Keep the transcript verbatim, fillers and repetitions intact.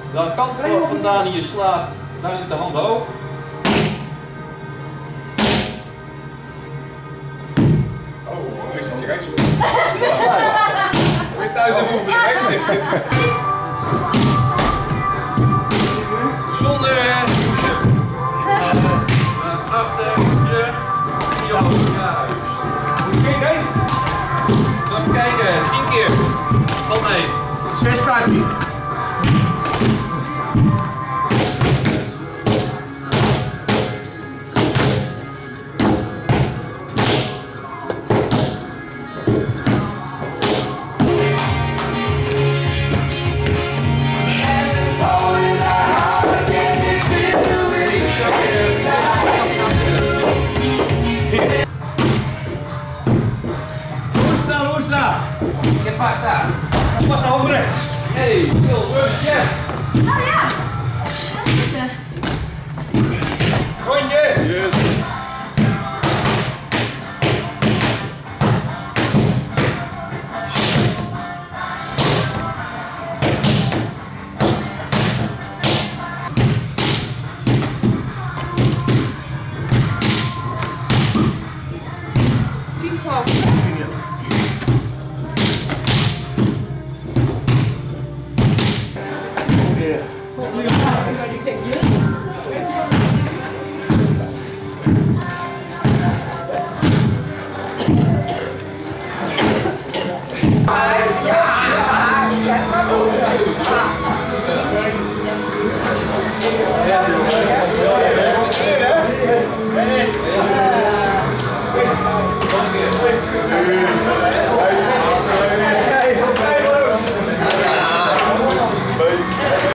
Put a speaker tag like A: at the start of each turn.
A: de kant van vandaan die je slaat, daar zit de hand hoog. Oh, is het je rechts? Wil je thuis even hoeven schrijven? Zonder pushen. Naar achter, terug. En omhoog. Juist. Kijk deze. Even kijken, tien keer. Valt mee.
B: zes vijftien.
A: ¿Qué pasa? ¿Qué pasa, hombre? Hey, stil, rondje.
C: Oh ja.
A: Rondje. Yes.
C: Tien geloof ik.
B: Yeah.